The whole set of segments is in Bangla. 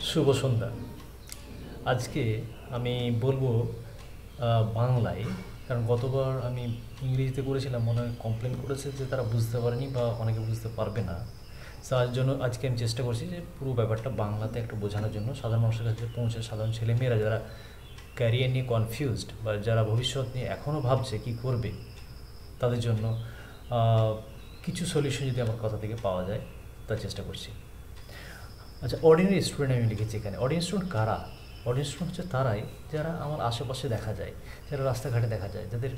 শুভ সন্ধ্যা। আজকে আমি বলবো বাংলায়, কারণ গতবার আমি ইংরেজিতে করেছিলাম, মনে হয় কমপ্লেন করেছে যে তারা বুঝতে পারেনি বা অনেকে বুঝতে পারবে না। তার জন্য আজকে আমি চেষ্টা করছি যে পুরো ব্যাপারটা বাংলাতে একটু বোঝানোর জন্য, সাধারণ মানুষের কাছে পৌঁছে, সাধারণ ছেলেমেয়েরা যারা ক্যারিয়ার নিয়ে কনফিউজড বা যারা ভবিষ্যৎ নিয়ে এখনও ভাবছে কী করবে, তাদের জন্য আহ, কিছু সলিউশন যদি আমার কথা থেকে পাওয়া যায় তার চেষ্টা করছি। আচ্ছা, অর্ডিনারি স্টুডেন্ট আমি লিখেছি এখানে। অর্ডিনারি স্টুডেন্ট কারা? অর্ডিনারি স্টুডেন্ট হচ্ছে তারাই যারা আমার আশেপাশে দেখা যায়, যারা রাস্তাঘাটে দেখা যায়, যাদের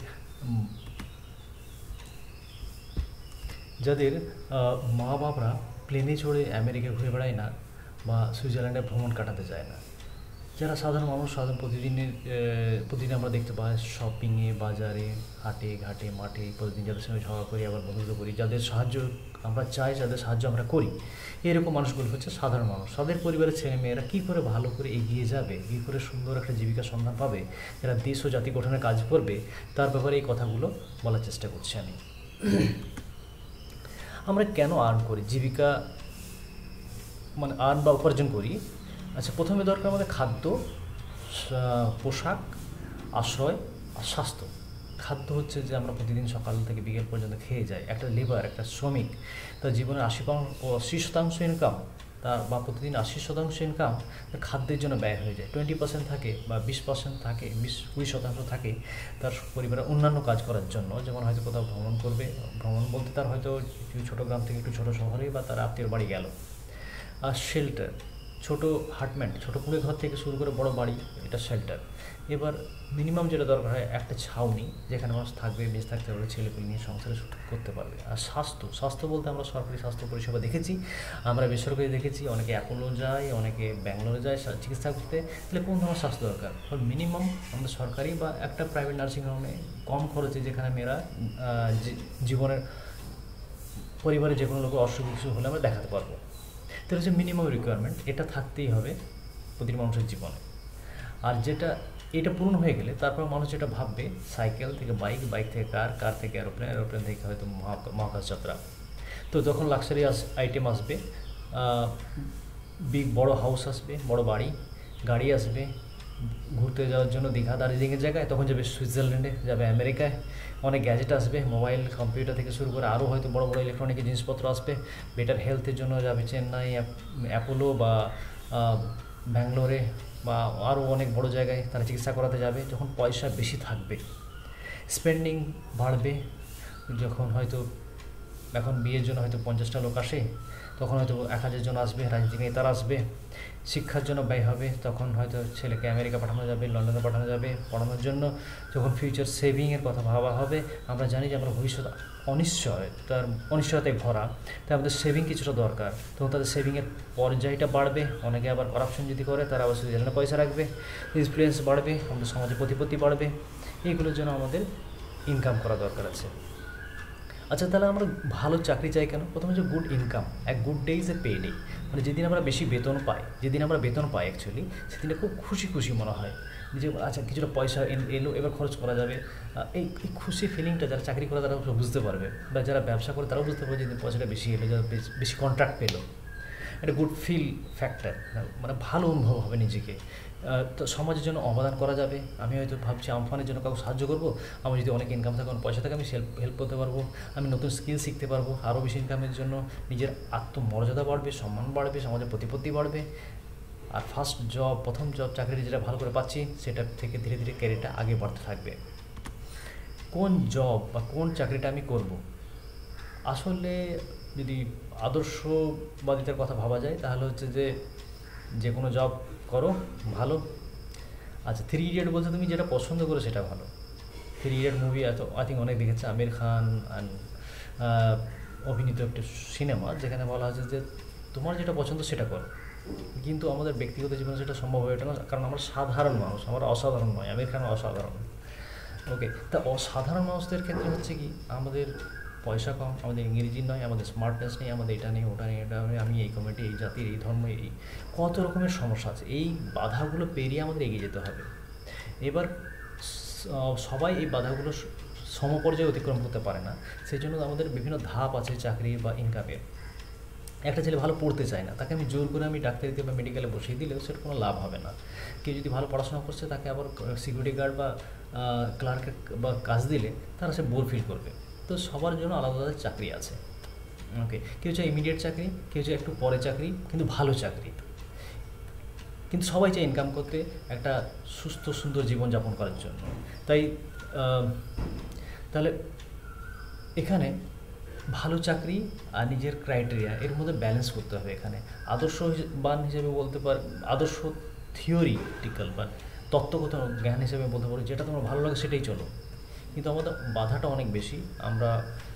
যাদের মা বাবারা প্লেনে চড়ে আমেরিকা ঘুরে বেড়ায় না বা সুইজারল্যান্ডে ভ্রমণ কাটাতে যায় না, যারা সাধারণ মানুষ, সাধারণ প্রতিদিন আমরা দেখতে পাই শপিংয়ে, বাজারে, হাটে ঘাটে মাঠে প্রতিদিন যাদের সঙ্গে ঝগড়া করি, আবার বন্ধুত্ব করি, যাদের সাহায্য আমরা চাই, যাদের সাহায্য আমরা করি, এরকম মানুষগুলো হচ্ছে সাধারণ মানুষ। তাদের পরিবারের ছেলেমেয়েরা কী করে ভালো করে এগিয়ে যাবে, কী করে সুন্দর একটা জীবিকার সন্ধান পাবে, যারা দেশ ও জাতি গঠনের কাজ করবে, তার ব্যাপারে এই কথাগুলো বলার চেষ্টা করছি আমি। আমরা কেন আর্ন করি, জীবিকা মানে আর্ন বা উপার্জন করি? আচ্ছা, প্রথমে দরকার আমাদের খাদ্য, পোশাক, আশ্রয় আর স্বাস্থ্য। খাদ্য হচ্ছে যে আমরা প্রতিদিন সকাল থেকে বিকেল পর্যন্ত খেয়ে যাই। একটা লেবার, একটা শ্রমিক, তার জীবনের 80% ইনকাম, তার বা প্রতিদিন 80% ইনকাম খাদ্যের জন্য ব্যয় হয়ে যায়। 20% থাকে বা 20% থাকে, 20% থাকে তার পরিবারের অন্যান্য কাজ করার জন্য, যেমন হয়তো কোথাও ভ্রমণ করবে। ভ্রমণ বলতে তার হয়তো ছোটো গ্রাম থেকে একটু ছোটো শহরে বা তার আত্মীয়র বাড়ি গেল। আর শেল্টার, ছোটো হাটমেন্ট, ছোটো কুড়ে ঘর থেকে শুরু করে বড় বাড়ি, এটা শেল্টার। এবার মিনিমাম যেটা দরকার হয় একটা ছাউনি, যেখানে মানুষ থাকবে, বেঁচে থাকতে পারবে, ছেলেপুলে নিয়ে সংসারে করতে পারবে। আর স্বাস্থ্য, স্বাস্থ্য বলতে আমরা সরকারি স্বাস্থ্য পরিষেবা দেখেছি, আমরা বেসরকারি দেখেছি, অনেকে অ্যাপোলো যায়, অনেকে ব্যাঙ্গালোরে যায় চিকিৎসা করতে। তাহলে কোন ধরনের স্বাস্থ্য দরকার? মিনিমাম আমাদের সরকারি বা একটা প্রাইভেট নার্সিংহোমে কম খরচে, যেখানে মেয়েরা জীবনের পরিবারে যে কোনো লোকের অসুখ বিসুখ হলে আমরা দেখাতে পারবো। তাহলে হচ্ছে মিনিমাম রিকোয়ারমেন্ট, এটা থাকতেই হবে প্রতিটি মানুষের জীবনে। আর এটা পূরণ হয়ে গেলে তারপর মানুষ যেটা ভাববে, সাইকেল থেকে বাইক, বাইক থেকে কার, কার থেকে এরোপ্লেন, এরোপ্লেন থেকে হয়তো মহাকাশ যাত্রা। তো যখন লাক্সারি আইটেম আসবে, বড় হাউস আসবে, বড় বাড়ি, গাড়ি আসবে, ঘুরতে যাওয়ার জন্য দীঘা, দার্জিলিংয়ের জায়গায়, তখন যাবে সুইজারল্যান্ডে, যাবে আমেরিকায়। অনেক গ্যাজেট আসবে, মোবাইল, কম্পিউটার থেকে শুরু করে আরও হয়তো বড় বড় ইলেকট্রনিক জিনিসপত্র আসবে। বেটার হেলথের জন্য যাবে চেন্নাই, অ্যাপোলো বা ব্যাঙ্গালোরে বা আরও অনেক বড় জায়গায় তারা চিকিৎসা করাতে যাবে। যখন পয়সা বেশি থাকবে, স্পেন্ডিং বাড়বে। যখন হয়তো এখন বিয়ের জন্য হয়তো 50টা লোক আসে, তখন হয়তো 1000 জন আসবে, রাজনীতি নেতারা আসবে। শিক্ষার জন্য ব্যয় হবে, তখন হয়তো ছেলেকে আমেরিকা পাঠানো যাবে, লন্ডনে পাঠানো যাবে পড়ানোর জন্য। যখন ফিউচার সেভিংয়ের কথা ভাবা হবে, আমরা জানি যে আমরা ভবিষ্যৎ অনিশ্চয়তায় ভরা, তাই আমাদের সেভিং কিছুটা দরকার। তখন তাদের সেভিংয়ের পর্যায়টা বাড়বে। অনেকে আবার কারাপশন যদি করে, তারা আবার সুইজারল্যান্ডে পয়সা রাখবে, ইনফ্লুয়েন্স বাড়বে, আমাদের সমাজে প্রতিপত্তি বাড়বে। এইগুলোর জন্য আমাদের ইনকাম করা দরকার আছে। আচ্ছা, তাহলে আমরা ভালো চাকরি চাই কেন? প্রথমে হচ্ছে good income. Good day is a pay day, মানে যেদিন আমরা বেশি বেতন পাই, অ্যাকচুয়ালি সেদিনে খুব খুশি খুশি মনে হয় যে আচ্ছা কিছুটা পয়সা এলো, এবার খরচ করা যাবে। এই খুশি ফিলিংটা যারা চাকরি করে তারা বুঝতে পারবে, বা যারা ব্যবসা করে তারাও বুঝতে পারবে যে পয়সাটা বেশি এলো, যারা বেশি কন্ট্রাক্ট পেলো। একটা গুড ফিল ফ্যাক্টর, মানে ভালো অনুভব হবে নিজেকে। তো সমাজের জন্য অবদান করা যাবে। আমি হয়তো ভাবছি আমফানের জন্য কাউকে সাহায্য করবো, আমার যদি অনেক ইনকাম থাকে, অনেক পয়সা থাকে, আমি হেল্প করতে পারবো। আমি নতুন স্কিল শিখতে পারবো, আরও বেশি ইনকামের জন্য নিজের আত্মমর্যাদা বাড়বে, সম্মান বাড়বে, সমাজের প্রতিপত্তি বাড়বে। আর প্রথম জব চাকরিটা যেটা ভালো করে পাচ্ছি, সেটা থেকে ধীরে ধীরে ক্যারিয়ারটা আগে বাড়তে থাকবে। কোন জব বা কোন চাকরিটা আমি করব? আসলে যদি আদর্শবাদিতার কথা ভাবা যায়, তাহলে হচ্ছে যে কোনো জব করো ভালো। আচ্ছা, 3 ইডিয়ট বলতে তুমি যেটা পছন্দ করো সেটা ভালো। 3 ইডিয়ট মুভি এত আই থিঙ্ক অনেক দেখেছে, আমির খান অভিনীত একটা সিনেমা, যেখানে বলা হয়েছে যে তোমার যেটা পছন্দ সেটা করো। কিন্তু আমাদের ব্যক্তিগত জীবনে সেটা সম্ভব হয়ে ওঠে না, কারণ আমরা সাধারণ মানুষ, আমরা অসাধারণ নয়। আমির খান অসাধারণ। ওকে, তা অসাধারণ মানুষদের ক্ষেত্রে হচ্ছে কি, আমাদের পয়সা কম, আমাদের ইংরেজি নয়, আমাদের স্মার্টনেস নেই, আমাদের এটা নেই, ওটা নেই, এটা নেই, আমি এই কমিটি, এই জাতির, এই ধর্ম, এই কত রকমের সমস্যা আছে। এই বাধাগুলো পেরিয়ে আমাদের এগিয়ে যেতে হবে। এবার সবাই এই বাধাগুলো সমপর্যায়ে অতিক্রম করতে পারে না, সেই জন্য আমাদের বিভিন্ন ধাপ আছে চাকরি বা ইনকামের। একটা ছেলে ভালো পড়তে চায় না, তাকে আমি জোর করে আমি ডাক্তারিতে বা মেডিকেলে বসিয়ে দিলেও সেটা কোনো লাভ হবে না। কেউ যদি ভালো পড়াশোনা করছে তাকে আবার সিকিউরিটি গার্ড বা ক্লার্কের বা কাজ দিলে তারা সে বোর ফিল করবে। তো সবার জন্য আলাদা আলাদা চাকরি আছে। ওকে, কেউ চায় ইমিডিয়েট চাকরি, কেউ চায় একটু পরে চাকরি, কিন্তু ভালো চাকরি। কিন্তু সবাই চায় ইনকাম করতে, একটা সুস্থ সুন্দর জীবনযাপন করার জন্য। তাই তাহলে এখানে ভালো চাকরি আর নিজের ক্রাইটেরিয়া এর মধ্যে ব্যালেন্স করতে হবে। এখানে আদর্শবান হিসেবে বলতে আদর্শ থিওরিটিক্যাল বা তত্ত্বগত জ্ঞান হিসেবে বলতে পারো যেটা তোমার ভালো লাগে সেটাই চলো। কিন্তু আমাদের বাধাটা অনেক বেশি, আমরা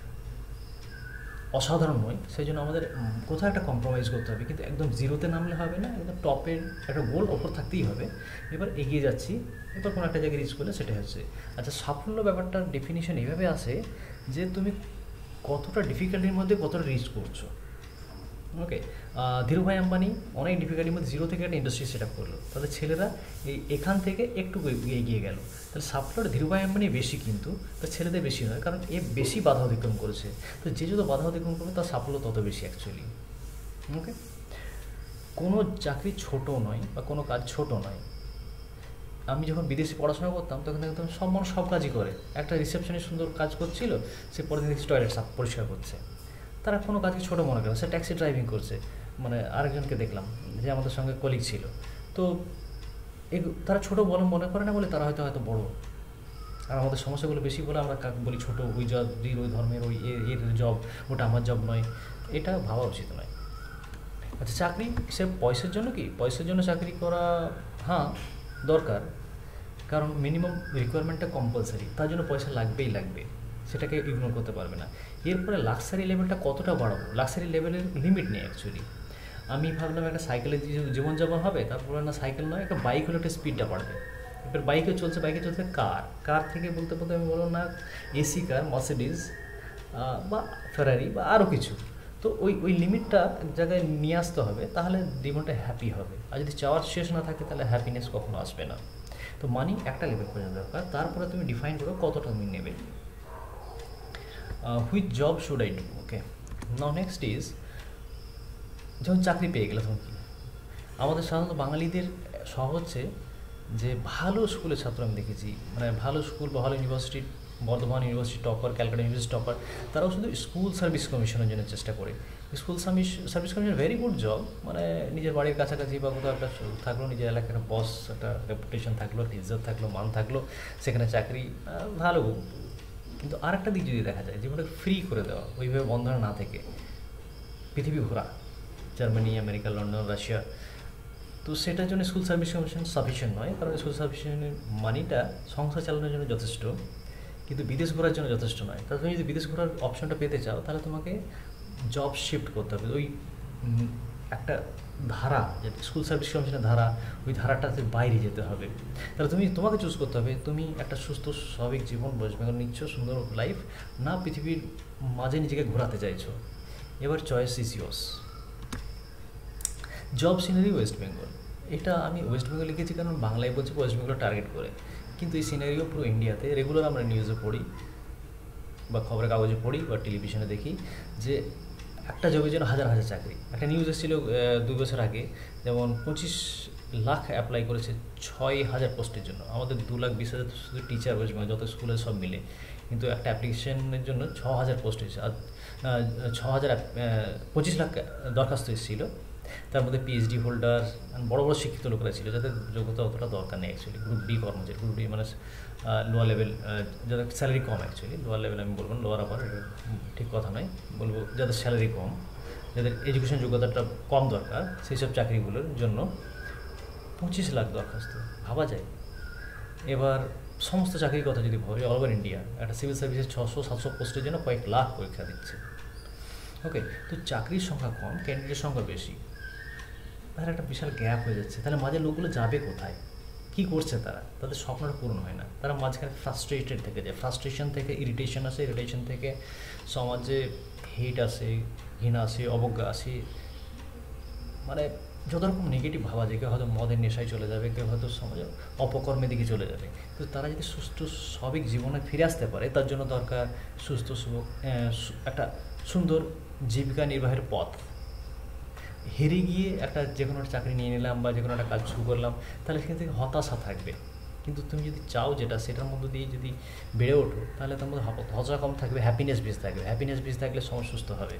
অসাধারণ নয়, সেই জন্য আমাদের কোথাও একটা কম্প্রোমাইজ করতে হবে। কিন্তু একদম জিরোতে নামলে হবে না, একদম টপের একটা গোল ওপর থাকতেই হবে। এবার এগিয়ে যাচ্ছি, এবার কোনো একটা জায়গায় রিচ করলে সেটাই হচ্ছে। আচ্ছা, সাফল্য ব্যাপারটার ডেফিনিশন এইভাবে আসে যে তুমি কতটা ডিফিকাল্টির মধ্যে কতটা রিচ করছো। ওকে, ধীরুভাই আম্বানি অনেক ডিফিকাল্টির মধ্যে জিরো থেকে একটা ইন্ডাস্ট্রি সেট আপ করলো, তাদের ছেলেরা এখান থেকে একটু এগিয়ে গেল। তাহলে সাফল্যটা ধীরুভাই আম্বানি বেশি, কিন্তু তার ছেলেদের বেশি নয়, কারণ এ বেশি বাধা অতিক্রম করেছে। তো যে যত বাধা অতিক্রম করবে তার সাফল্য তত বেশি অ্যাকচুয়ালি। ওকে, কোনো চাকরি ছোট নয় বা কোনো কাজ ছোট নয়। আমি যখন বিদেশে পড়াশোনা করতাম তখন দেখতাম সব মানুষ সব কাজই করে। একটা রিসেপশনে সুন্দর কাজ করছিল, সে পরের দিন দেখছি টয়লেট সাফ পরিষ্কার করছে। তারা কোনো কাজকে ছোটো মনে করে, সে ট্যাক্সি ড্রাইভিং করছে। মানে আরেকজনকে দেখলাম যে আমাদের সঙ্গে কলিগ ছিল, তো তারা ছোটো বলে মনে করে না বলে তারা হয়তো হয়তো বড়ো। আর আমাদের সমস্যাগুলো বেশি বলে আমরা কাকে বলি ছোটো, ওই জাতির ওই ধর্মের ওই এর জব, ওটা আমার জব নয়, এটা ভাবা উচিত নয়। আচ্ছা, চাকরি সে পয়সার জন্য কি? পয়সার জন্য চাকরি করা হ্যাঁ দরকার, কারণ মিনিমাম রিকোয়ারমেন্টটা কম্পালসারি, তার জন্য পয়সা লাগবেই লাগবে, সেটাকে ইগনোর করতে পারবে না। এরপরে লাক্সারি লেভেলটা কতটা বাড়াবো? লাক্সারি লেভেলের লিমিট নেই অ্যাকচুয়ালি। আমি ভাবলাম একটা সাইকেলের জীবনযাপন হবে, তারপরে না সাইকেল নয়, একটা বাইক হলে একটা স্পিডটা বাড়বে। এবার বাইকে চলছে কার থেকে বলতে বলতে আমি বললাম না এসি কার, মার্সিডিজ বা ফেরারি বা আরও কিছু। তো ওই লিমিটটা এক জায়গায় নিয়ে আসতে হবে, তাহলে জীবনটা হ্যাপি হবে। আর যদি চাওয়ার শেষ না থাকে তাহলে হ্যাপিনেস কখনো আসবে না। তো মানি একটা লেভেল পর্যন্ত দরকার, তারপরে তুমি ডিফাইন করো কতটা তুমি নেবে। Which job should I do? Okay, now next is, যখন চাকরি পেয়ে গেলে তখন কি? আমাদের সাধারণত বাঙালিদের শখ হচ্ছে যে ভালো স্কুলের ছাত্র আমি দেখেছি, মানে ভালো স্কুল বা ভালো university, Burdwan university topper, Calcutta university topper, তারাও শুধু স্কুল সার্ভিস কমিশনের জন্য চেষ্টা করে। School service commission very good job, মানে নিজের বাড়ির কাছাকাছি বা কোথাও একটা থাকলো, নিজের এলাকার একটা বস, একটা রেপুটেশন থাকলো, একটা ইজ্জত থাকলো, মান থাকলো, সেখানে চাকরি ভালো। কিন্তু আর একটা দিক যদি দেখা যায়, জীবনটা ফ্রি করে দেওয়া, ওইভাবে বন্ধনে না থেকে পৃথিবী ঘোরা, জার্মানি, আমেরিকা, লন্ডন, রাশিয়া, তো সেটার জন্য স্কুল সার্ভিস কমিশন সাফিসিয়েন্ট নয়, কারণ স্কুল সার্ভিসের মানিটা সংসার চালানোর জন্য যথেষ্ট, কিন্তু বিদেশ ঘোরার জন্য যথেষ্ট নয়। তাহলে তুমি যদি বিদেশ ঘোরার অপশনটা পেতে চাও তাহলে তোমাকে জব শিফট করতে হবে। ওই একটা ধারা, যেটা স্কুল সার্ভিস কমিশনের ধারা, ওই ধারাটাতে বাইরে যেতে হবে। তাহলে তোমাকে চুজ করতে হবে, তুমি একটা সুস্থ স্বাভাবিক জীবন ওয়েস্ট বেঙ্গল নিচ্ছ, সুন্দর লাইফ, না পৃথিবীর মাঝে নিজেকে ঘোরাতে চাইছো। এবার choice is yours. Job scenery West Bengal, এটা আমি ওয়েস্ট বেঙ্গল লিখেছি কারণ বাংলায় বলছি ওয়েস্ট বেঙ্গল টার্গেট করে, কিন্তু এই সিনারিও পুরো ইন্ডিয়াতে। রেগুলার আমরা নিউজে পড়ি বা খবরের কাগজে পড়ি বা টেলিভিশনে দেখি যে একটা জবের জন্য হাজার হাজার চাকরি। একটা নিউজ এসেছিল 2 বছর আগে, যেমন 25 লাখ অ্যাপ্লাই করেছে 6,000 পোস্টের জন্য। আমাদের 2,20,000 শুধু টিচার ওয়েস্ট বেঙ্গল, যত স্কুলে সব মিলে, কিন্তু একটা অ্যাপ্লিকেশনের জন্য 6,000 পোস্ট হয়েছে। আর 25 লাখ দরখাস্ত এসেছিলো, তার মধ্যে পিএইচডি হোল্ডার, বড় বড় শিক্ষিত লোকেরা ছিল, যাদের যোগ্যতা অতটা দরকার নেই অ্যাকচুয়ালি। গ্রুপ ডি কর্মচারী, গ্রুপ ডি মানে লোয়ার লেভেল, যাদের স্যালারি কম অ্যাকচুয়ালি। লোয়ার লেভেল আমি বলবো, লোয়ার আবার ঠিক কথা নয়, বলবো যাদের স্যালারি কম, যাদের এডুকেশন যোগ্যতাটা কম দরকার, সেই সব চাকরিগুলোর জন্য 25 লাখ দরখাস্ত, ভাবা যায়। এবার সমস্ত চাকরির কথা যদি ভাবি, অল ওভার ইন্ডিয়া একটা সিভিল সার্ভিসের 600-700 পোস্টের জন্য কয়েক লাখ পরীক্ষা দিচ্ছে। ওকে, তো চাকরির সংখ্যা কম, ক্যান্ডিডেটের সংখ্যা বেশি, তাহলে একটা বিশাল গ্যাপ হয়ে যাচ্ছে। তাহলে মাঝে লোকগুলো যাবে কোথায়? কী করছে তারা? তাদের স্বপ্নটা পূরণ হয় না, তারা মাঝখানে ফ্রাস্ট্রেটেড থেকে যায়। ফ্রাস্ট্রেশন থেকে ইরিটেশন আসে, ইরিটেশন থেকে সমাজে হেট আসে, ঘৃণা আসে, অবজ্ঞা আসে, মানে যত রকম নেগেটিভ ভাবা যায়। কেউ হয়তো মদের নেশায় চলে যাবে, কেউ হয়তো সমাজে অপকর্মের দিকে চলে যাবে। তো তারা যদি সুস্থ স্বাভাবিক জীবনে ফিরে আসতে পারে, তার জন্য দরকার সুস্থ একটা সুন্দর জীবিকা নির্বাহের পথ। হেরে গিয়ে একটা যে কোনো একটা চাকরি নিয়ে নিলাম বা যে কোনো একটা কাজ শুরু করলাম, তাহলে সেখান থেকে হতাশা থাকবে। কিন্তু তুমি যদি চাও যেটা, সেটার মধ্যে দিয়ে যদি বেড়ে ওঠো, তাহলে তোমার মধ্যে হতাশা কম থাকবে, হ্যাপিনেস বেশি থাকবে। হ্যাপিনেস বেশি থাকলে সমাজ সুস্থ হবে।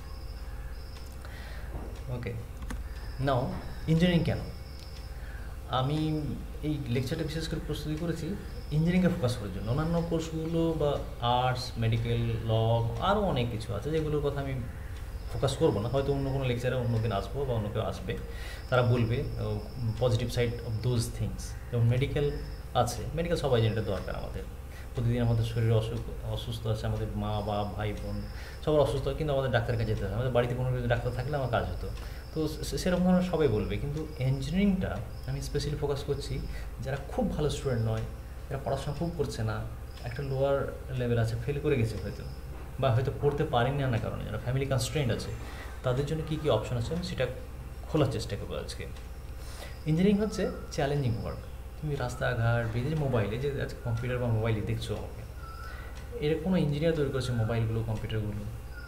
ওকে, নাও ইঞ্জিনিয়ারিং কেন? আমি এই লেকচারটা বিশেষ করে প্রস্তুতি করেছি ইঞ্জিনিয়ারিংয়ে ফোকাস করার জন্য। অন্যান্য কোর্সগুলো বা আর্টস, মেডিকেল, ল, আরও অনেক কিছু আছে যেগুলোর কথা আমি ফোকাস করবো না। হয়তো অন্য কোনো লেকচারে অন্য দিন আসবো বা অন্য কেউ আসবে, তারা বলবে positive side of those things. যেমন মেডিকেল আছে, মেডিকেল সবাই জানে দরকার আমাদের। প্রতিদিন আমাদের শরীরে অসুস্থ আছে, আমাদের মা বা ভাই বোন সবার অসুস্থ, কিন্তু আমাদের ডাক্তারের কাছে যেতে হয়। আমাদের বাড়িতে কোনো কিছু ডাক্তার থাকলে আমার কাজ হতো। তো সেরকম ধরনের সবাই বলবে। কিন্তু ইঞ্জিনিয়ারিংটা আমি স্পেশালি ফোকাস করছি যারা খুব ভালো স্টুডেন্ট নয়, যারা পড়াশোনা খুব করছে না, একটা লোয়ার লেভেল আছে, ফেল করে গেছে হয়তো, বা হয়তো পড়তে পারেনি না কারণে, যারা ফ্যামিলি কনস্ট্রেন্ট আছে, তাদের জন্য কী কী অপশন আছে আমি সেটা খোলার চেষ্টা করবো আজকে। ইঞ্জিনিয়ারিং হচ্ছে চ্যালেঞ্জিং ওয়ার্ক। তুমি রাস্তাঘাট বেরিয়ে মোবাইলে যে আজকে কম্পিউটার বা মোবাইলে দেখছো আমাকে, এর কোনো ইঞ্জিনিয়ার তৈরি করেছে মোবাইলগুলো, কম্পিউটারগুলো?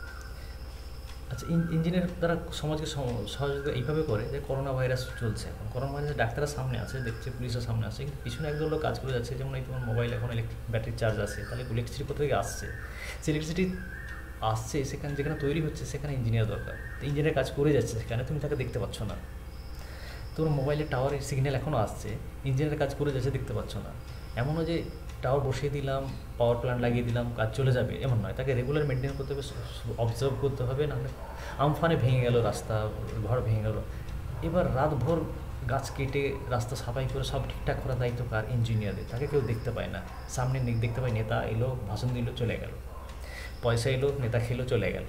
আচ্ছা, ইঞ্জিনিয়ার তারা সমাজকে সহযোগিতা এইভাবে করে যে করোনা ভাইরাস চলছে এখন, করোনা ভাইরাসের ডাক্তাররা সামনে আছে, দেখছে পুলিশের সামনে আছে, কিন্তু পিছনে একদল লোক কাজ করে যাচ্ছে। যেমন এই তোমার মোবাইল এখন ইলেকট্রিক ব্যাটারি চার্জ আছে, তাহলে ইলেকট্রিসিটি কোথা থেকে আসছে? সে ইলেকট্রিসিটি আসছে সেখানে, যেখানে তৈরি হচ্ছে সেখানে ইঞ্জিনিয়ার দরকার। তো ইঞ্জিনিয়ার কাজ করে যাচ্ছে সেখানে, তুমি তাকে দেখতে পাচ্ছ না। তোমার মোবাইলের টাওয়ারের সিগন্যাল এখনও আসছে, ইঞ্জিনিয়ার কাজ করে যাচ্ছে, দেখতে পাচ্ছ না। এমনও যে টাওয়ার বসিয়ে দিলাম, পাওয়ার প্ল্যান্ট লাগিয়ে দিলাম, কাজ চলে যাবে এমন নয়। তাকে রেগুলার মেনটেন করতে হবে, অবজার্ভ করতে হবে, নাহলে আমফানে ভেঙে গেল রাস্তা, ঘর ভেঙে গেল, এবার রাতভর গাছ কেটে রাস্তা সাফাই করে সব ঠিকঠাক করার দায়িত্ব কার? ইঞ্জিনিয়ারদের। তাকে কেউ দেখতে পায় না। সামনে দেখতে পায় নেতা এলো, ভাষণ দিল, চলে গেল, পয়সা এলো, নেতা খেলো, চলে গেল।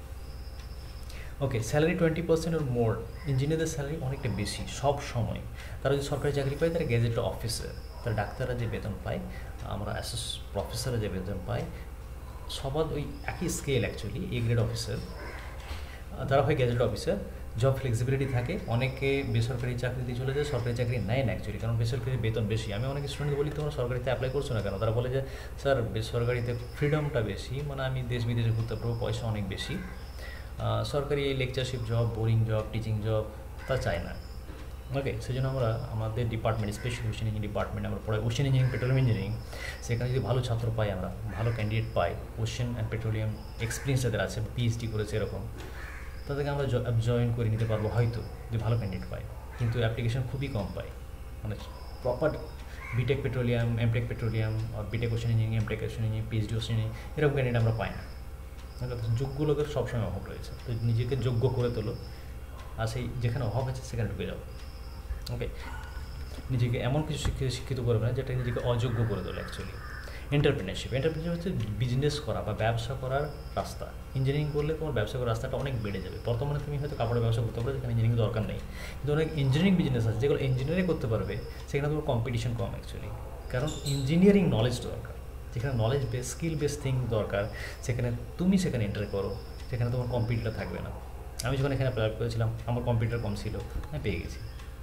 Okay, salary 20% or more. ইঞ্জিনিয়ারদের স্যালারি অনেকটা বেশি সব সময়। তারা যদি সরকারি চাকরি পায় তারা গেজেট অফিসার, তারা ডাক্তাররা যে বেতন পায়, আমরা প্রফেসররা যে বেতন পায়, সবার ওই একই scale actually, A grade officer, তারা হয় গ্যাজেট অফিসার। জব ফ্লেক্সিবিলিটি থাকে, অনেকে বেসরকারি চাকরিতে চলে যায়, সরকারি চাকরি নেয় না অ্যাকচুয়ালি, কারণ বেসরকারি বেতন বেশি। আমি অনেক স্টুডেন্ট বলি তোমরা সরকারিতে অ্যাপ্লাই করছো না কেন? তারা বলে যে স্যার বেসরকারিতে ফ্রিডমটা বেশি, মানে আমি দেশ বিদেশে ঘুরতে পারবো, পয়সা অনেক বেশি। সরকারি lectureship job, boring job, teaching job তা চায় না। ওকে, সেই জন্য আমরা আমাদের department, special ocean engineering department, আমরা পড়াই ওশান ইঞ্জিনিয়ারিং, পেট্রোলিয়াম ইঞ্জিনিয়ারিং। সেখানে যদি ভালো ছাত্র পাই, আমরা ভালো ক্যান্ডিডেট পাই, ওশান অ্যান্ড পেট্রোলিয়াম এক্সপিরিয়েন্স যাদের আছে, পিএইচডি করেছে এরকম, তাদেরকে আমরা জয়েন করে নিতে পারবো হয়তো, যদি ভালো ক্যান্ডিডেট পাই। কিন্তু অ্যাপ্লিকেশন খুবই কম পাই, মানে proper B Tech petroleum, M Tech petroleum, আর B Tech ocean engineering, M Tech ocean engineering, PhD ocean engineering, এরকম ক্যান্ডিডেট আমরা পাই না। যোগ্য লোকের সবসময় অভাব রয়েছে। তো নিজেকে যোগ্য করে তোলো, আর সেই যেখানে অভাব আছে সেখানে ঢুকে যাও। ওকে, নিজেকে এমন কিছু শিক্ষিত করবে না যেটা নিজেকে অযোগ্য করে তোলে অ্যাকচুয়ালি। এন্টারপ্রেনারশিপ হচ্ছে বিজনেস করা বা ব্যবসা করার রাস্তা। ইঞ্জিনিয়ারিং করলে তোমার ব্যবসা করার রাস্তাটা অনেক বেড়ে যাবে। বর্তমানে তুমি হয়তো কাপড়ের ব্যবসা করতে পারো, যেখানে ইঞ্জিনিয়ারিং দরকার নেই, কিন্তু অনেক ইঞ্জিনিয়ারিং বিজনেস আছে যেগুলো ইঞ্জিনিয়ারিং করতে পারবে, সেখানে তোমার কম্পিটিশন কম অ্যাকচুয়ালি, কারণ ইঞ্জিনিয়ারিং নলেজ দরকার। যেখানে knowledge base, skill base thing দরকার, সেখানে তুমি সেখানে এন্টার করো, সেখানে তোমার কম্পিউটার থাকবে না। আমি যখন এখানে অ্যাপ্লাই করেছিলাম, আমার কম্পিউটার কম ছিল, আমি পেয়ে গেছি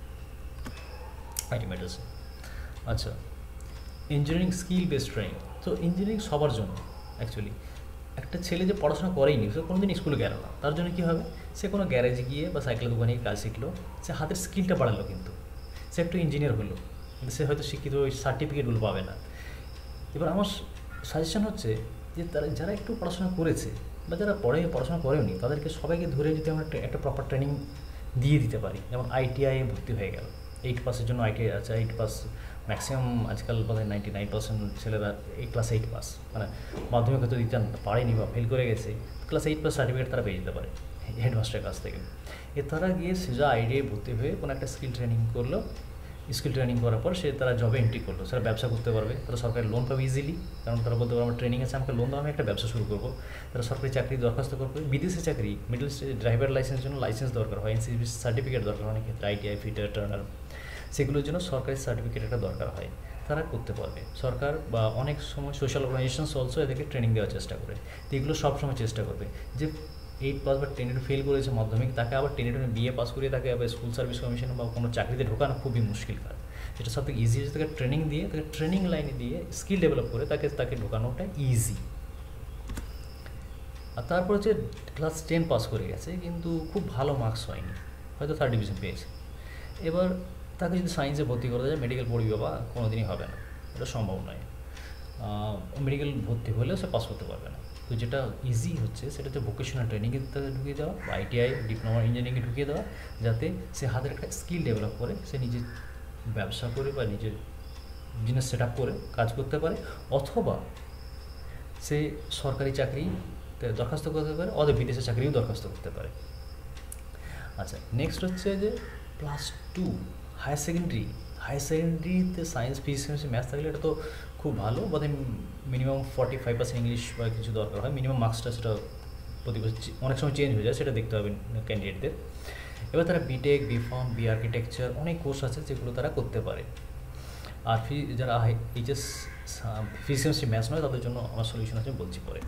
আইটি মেটার্সে। আচ্ছা, ইঞ্জিনিয়ারিং স্কিল বেসড ট্রেনিং। তো ইঞ্জিনিয়ারিং সবার জন্য অ্যাকচুয়ালি। একটা ছেলে যে পড়াশোনা করেইনি, সে কোনো দিন স্কুলে গেল না, তার জন্য কী হবে? সে কোনো গ্যারেজে গিয়ে বা সাইকেলের দোকানে কাজ শিখলো, সে হাতের স্কিলটা বাড়ালো, কিন্তু সে একটু ইঞ্জিনিয়ার হলো, কিন্তু সে হয়তো শিক্ষিত ওই সার্টিফিকেটগুলো পাবে না। এবার আমার সাজেশন হচ্ছে যে তারা যারা একটু পড়াশোনা করেছে বা যারা পড়াশোনা করেওনি, তাদেরকে সবাইকে ধরে যদি আমরা একটা প্রপার ট্রেনিং দিয়ে দিতে পারি। যেমন আইটিআই ভর্তি হয়ে গেল, 8 পাসের জন্য আইটিআই আছে, 8 পাস ম্যাক্সিমাম আজকাল বোধহয় 99% ছেলেরা ক্লাস 8 পাস, মানে মাধ্যমিক হয়তো দিতে পারেনি বা ফেল করে গেছে, ক্লাস 8 পাস সার্টিফিকেট তারা পেয়ে যেতে পারে হেডমাস্টারের কাছ থেকে। তারা গিয়ে সোজা আইটিআই ভর্তি হয়ে কোনো একটা স্কিল ট্রেনিং করলো, স্কিল ট্রেনিং করার পর তারা জবে এন্ট্রি করলো, সেটা ব্যবসা করতে পারবে, তারা সরকারি লোন পাবে ইজিলি, কারণ তারা বলতে পারবে আমার ট্রেনিং আছে, আমাকে লোন দাও, আমি একটা ব্যবসা শুরু করবো। তারা সরকারি চাকরি দরখাস্ত করবে, বিদেশি চাকরি, মিডল ড্রাইভার লাইসেন্সের জন্য লাইসেন্স দরকার হয়, এনসিবি সার্টিফিকেট দরকার হয় অনেক ক্ষেত্রে, আইটিআই, ফিটার, টার্নার, সেগুলোর জন্য সরকারি সার্টিফিকেট একটা দরকার হয়, তারা করতে পারবে। সরকার বা অনেক সময় সোশ্যাল অর্গানাইজেশনস অলসো এদেরকে ট্রেনিং দেওয়ার চেষ্টা করে। তো এগুলো সবসময় চেষ্টা করবে যে 8 পাস বা 10 ফেল করেছে মাধ্যমিক, তাকে আবার 10 বিএ পাস করিয়ে তাকে আবার স্কুল সার্ভিস কমিশন বা কোনো চাকরিতে ঢোকানো খুবই মুশকিল কাজ। যেটা সব থেকে ইজি হচ্ছে তাকে ট্রেনিং দিয়ে, তাকে ট্রেনিং লাইনে দিয়ে স্কিল ডেভেলপ করে তাকে ঢোকানোটা ইজি। আর তারপর হচ্ছে ক্লাস 10 পাস করে গেছে কিন্তু খুব ভালো মার্কস হয়নি, হয়তো 3rd ডিভিশন পেয়েছে, এবার তাকে যদি সায়েন্সে ভর্তি করা যায় মেডিকেল পড়বে বা কোনো দিনই হবে না, এটা সম্ভব নয়। মেডিকেল ভর্তি হলেও সে পাস করতে পারবে না। তো যেটা ইজি হচ্ছে সেটা হচ্ছে ভোকেশনাল ট্রেনিংয়ে তাকে ঢুকিয়ে দেওয়া বা ITI ডিপ্লোমা ইঞ্জিনিয়ারিংয়ে ঢুকিয়ে দেওয়া, যাতে সে হাতের একটা স্কিল ডেভেলপ করে সে নিজের ব্যবসা করে বা নিজের বিজনেস সেট আপ করে কাজ করতে পারে, অথবা সে সরকারি চাকরিতে দরখাস্ত করতে পারে, অথবা বিদেশে চাকরিও দরখাস্ত করতে পারে। আচ্ছা, নেক্সট হচ্ছে যে +2 হায়ার সেকেন্ডারিতে সায়েন্স, ফিজিক্স, কেমিস্ট্রি, ম্যাথস থাকলে এটা তো খুব ভালো, বোধ মিনিমাম 45% ইংলিশ বা কিছু দরকার হয়, মিনিমাম মার্কসটা সেটা প্রতি বছর অনেক সময় চেঞ্জ হয়ে যায়, সেটা দেখতে হবে ক্যান্ডিডেটদের। এবার তারা বিটেক, বিফার্ম, বি আর্কিটেকচার, অনেক কোর্স আছে যেগুলো তারা করতে পারে। আর যারা এইচএস ফিজিক্স, কেমিস্ট্রি, ম্যাথস নয় তাদের জন্য আমার সলিউশন আছে, বলছি পরে।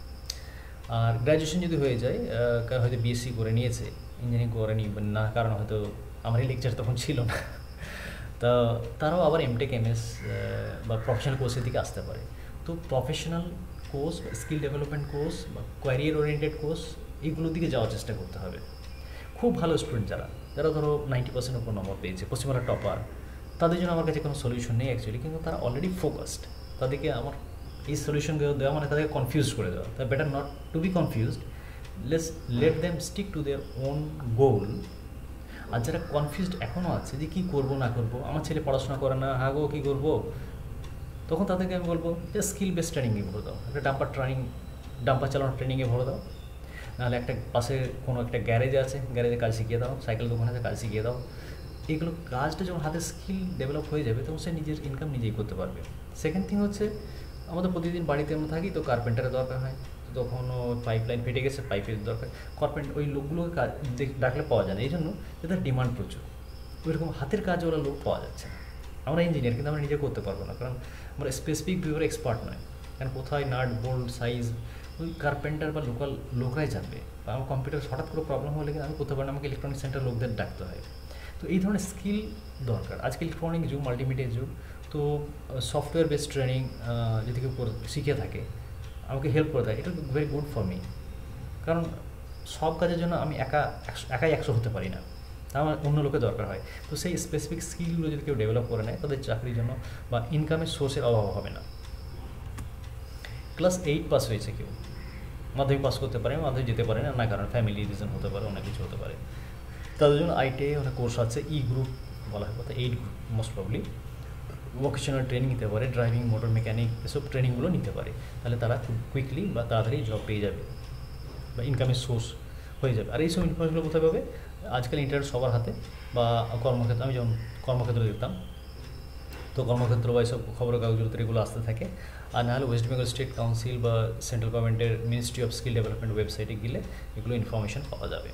আর গ্র্যাজুয়েশন যদি হয়ে যায়, হয়তো বিএসসি করে নিয়েছে, ইঞ্জিনিয়ারিং করেনি না, কারণ হয়তো আমার এই লেকচার তখন ছিল না, তা তারাও আবার এমটেক, এমএস বা প্রফেশনাল কোর্সের দিকে আসতে পারে। তো প্রফেশনাল কোর্স বা স্কিল ডেভেলপমেন্ট কোর্স বা ক্যারিয়ার ওরিয়েন্টেড কোর্স, এইগুলোর দিকে যাওয়ার চেষ্টা করতে হবে। খুব ভালো স্টুডেন্ট যারা ধরো 90% উপর নম্বর পেয়েছে, পশ্চিমবাংলার টপার, তাদের জন্য আমার কাছে কোনো সলিউশন নেই অ্যাকচুয়ালি, কিন্তু তারা অলরেডি ফোকাসড। তাদেরকে আমার এই সলিউশনগুলো দেওয়া মানে তাদেরকে কনফিউজ করে দেওয়া। তা better not to be confused, let them stick to their own goal. আর যারা কনফিউজড এখনও আছে যে কী করবো না করবো, আমার ছেলে পড়াশোনা করে না, হ্যাঁ গো কী করবো, তখন তাদেরকে আমি বলবো যে স্কিল বেসড ট্রেনিংয়ে ভরে দাও, একটা ডাম্পার চালানোর ট্রেনিংয়ে ভরে দাও, নাহলে একটা পাশে কোনো একটা গ্যারেজ আছে, গ্যারেজে কাজ শিখিয়ে দাও, সাইকেল দোকান আছে কাজ শিখিয়ে দাও। এইগুলো কাজটা যখন হাতের স্কিল ডেভেলপ হয়ে যাবে তখন সে নিজের ইনকাম নিজেই করতে পারবে। সেকেন্ড থিং হচ্ছে, আমাদের প্রতিদিন বাড়িতে আমরা থাকি, তো কার্পেন্টারের দরকার হয়, তখনও পাইপ লাইন ফেটে গেছে, পাইপের দরকার, ওই লোকগুলোকে কাজ ডাকলে পাওয়া যায় না, এই জন্য তাদের ডিমান্ড প্রচুর। ওইরকম হাতের কাজ ওরা লোক পাওয়া যাচ্ছে না। আমরা ইঞ্জিনিয়ার, কিন্তু আমরা নিজে করতে পারবো না, কারণ আমরা স্পেসিফিক ব্যাপারে এক্সপার্ট নয়। কারণ কোথায় নাট বোল্ট সাইজ ওই কার্পেন্টার বা লোকাল লোকরাই জানবে। বা আমার কম্পিউটার হঠাৎ করে প্রবলেম হলে কিন্তু আমি করতে পারি না, আমাকে ইলেকট্রনিক সেন্টার লোকদের ডাকতে হয়। তো এই ধরনের স্কিল দরকার। আজকে ইলেকট্রনিক যুগ, মাল্টিমিডিয়া যুগ, তো সফটওয়্যার বেসড ট্রেনিং যদি কেউ শিখে থাকে, আমাকে হেল্প করে দেয়, এটা ভেরি গুড ফর মি। কারণ সব কাজের জন্য আমি একাই 100 হতে পারি না, আমার অন্য লোকের দরকার হয়। তো সেই স্পেসিফিক স্কিলগুলো যদি কেউ ডেভেলপ করে নেয়, তাদের চাকরির জন্য বা ইনকামের সোর্সের অভাব হবে না। ক্লাস 8 পাস হয়েছে কেউ, মাধ্যমিক পাস করতে পারে, মাধ্যমিক যেতে পারে না, কারণ ফ্যামিলি রিজন হতে পারে, অনেক কিছু হতে পারে, তাদের জন্য ITI অনেক কোর্স আছে, গ্রুপ বলা হয়, কথা 8 group most probably. Vocational training নিতে পারে, ড্রাইভিং, মোটর মেকানিক, এসব ট্রেনিংগুলো নিতে পারে, তাহলে তারা খুব কুইকলি বা তাড়াতাড়ি জব পেয়ে যাবে বা ইনকামের সোর্স হয়ে যাবে। আর এইসব ইনফরমেশনগুলো কোথায় পাবে? আজকাল ইন্টারনেট সবার হাতে, বা কর্মক্ষেত্রে, আমি যেমন কর্মক্ষেত্রে দেখতাম, তো কর্মক্ষেত্র বা এইসব খবরের কাগজগুলোতে এগুলো আসতে থাকে। আর নাহলে ওয়েস্ট বেঙ্গল স্টেট কাউন্সিল বা সেন্ট্রাল গভর্নমেন্টের মিনিস্ট্রি অফ স্কিল ডেভেলপমেন্ট ওয়েবসাইটে গেলে এগুলো ইনফরমেশন পাওয়া যাবে।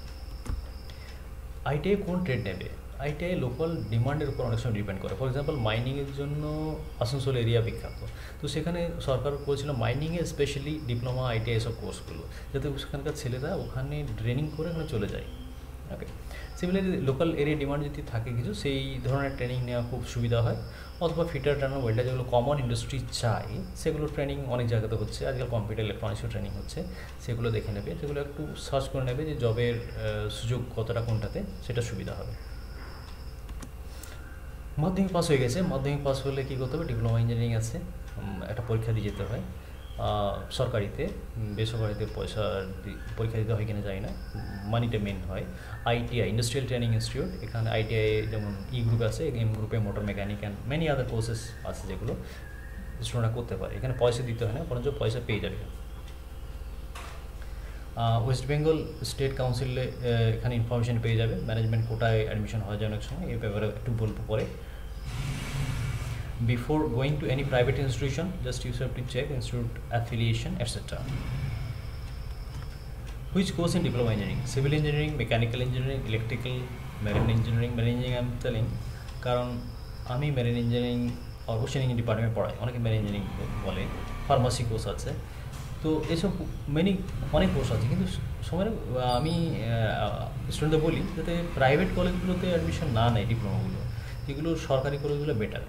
ITI কোন ট্রেড নেবে? ITI লোকাল ডিমান্ডের উপর অনেক সময় ডিপেন্ড করে। ফর এক্সাম্পল, মাইনিংয়ের জন্য আসানসোল এরিয়া বিখ্যাত, তো সেখানে সরকার করেছিল মাইনিংয়ে স্পেশালি ডিপ্লোমা, ITI এসব কোর্সগুলো, যাতে সেখানকার ছেলেরা ওখানে ট্রেনিং করে ওখানে চলে যায়। Okay, similarly local area demand যদি থাকে কিছু, সেই ধরনের ট্রেনিং নেওয়া খুব সুবিধা হয়। অথবা ফিটার, টার্নার, ওয়েল্ডার, যেগুলো কমন ইন্ডাস্ট্রি চাই, সেগুলো ট্রেনিং অনেক জায়গাতে হচ্ছে। আজকাল কম্পিউটার, ইলেকট্রনিক্সও ট্রেনিং হচ্ছে, সেগুলো দেখে নেবে, সেগুলো একটু সার্চ করে নেবে যে জবের সুযোগ কতটা কোনটাতে, সেটা সুবিধা হবে। মাধ্যমিক পাস হয়ে গেছে, মাধ্যমিক পাস হলে কী করতে হবে? ডিপ্লোমা ইঞ্জিনিয়ারিং আছে, একটা পরীক্ষা দিয়ে যেতে হয়, সরকারিতে, বেসরকারিতে পরীক্ষা দিতে হয় কিনা জানি না, মানিটা মেন হয়। ITI ইন্ডাস্ট্রিয়াল ট্রেনিং ইনস্টিটিউট, এখানে ITI যেমন গ্রুপে আছে, গ্রুপে motor mechanic and many other courses আছে যেগুলো স্টুডেন্টরা করতে পারে। এখানে পয়সা দিতে হয় না, বরঞ্চ পয়সা পেয়ে যাবে। ওয়েস্ট বেঙ্গল স্টেট কাউন্সিলে এখানে ইনফরমেশন পেয়ে যাবে, ম্যানেজমেন্ট কোটায় অ্যাডমিশন হওয়া যায় অনেক সময়, এই ব্যাপারে একটু বলবো পরে। Before going to any private institution, just you have to check institute affiliation, etc. Which course in diploma engineering? Civil engineering, mechanical engineering, electrical, marine engineering. Marine engineering I am telling, কারণ আমি মেরিন ইঞ্জিনিয়ারিং আর ওশেনিং ডিপার্টমেন্টে পড়াই, অনেকে মেরিন ইঞ্জিনিয়ারিং বলে। ফার্মাসি কোর্স আছে, তো এসব অনেক কোর্স আছে, কিন্তু সময় আমি স্টুডেন্টদের বলি যাতে প্রাইভেট কলেজগুলোতে অ্যাডমিশন না নেয় ডিপ্লোমাগুলো, যেগুলো সরকারি কলেজগুলো বেটার।